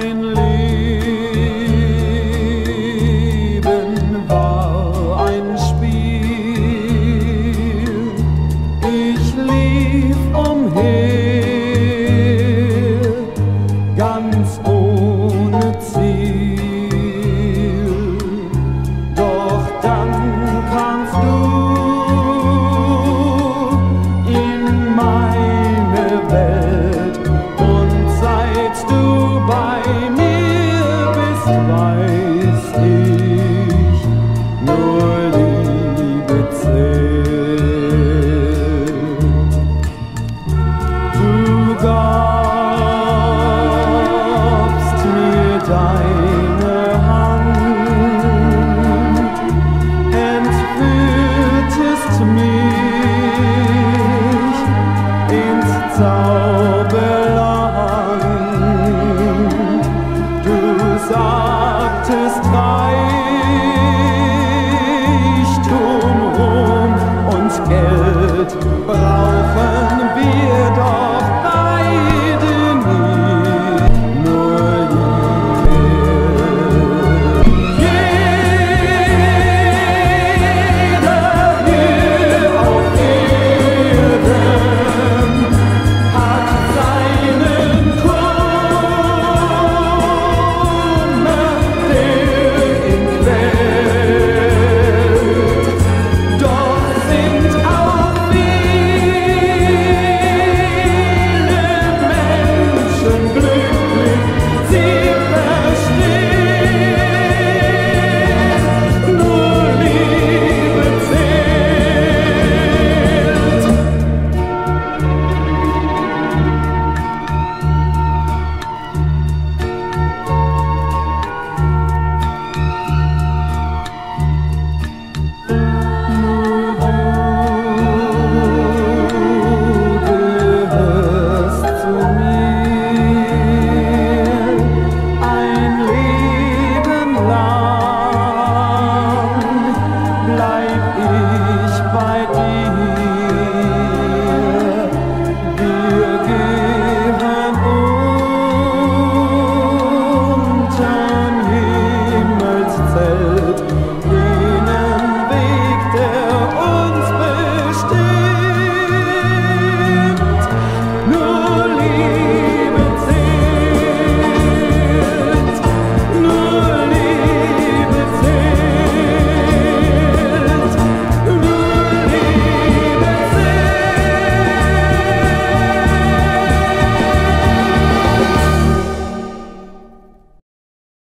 Mein Leben war ein Spiel. Ich lief umher, ganz ohne Ziel. Doch dann kamst du in meine Welt, und seit du bei mir bist, weiß ich, nur Liebe zählt. Du gabst mir deine Hand, entführtest mich ins Zauberland. Du sagtest Reichtum, Ruhm und Geld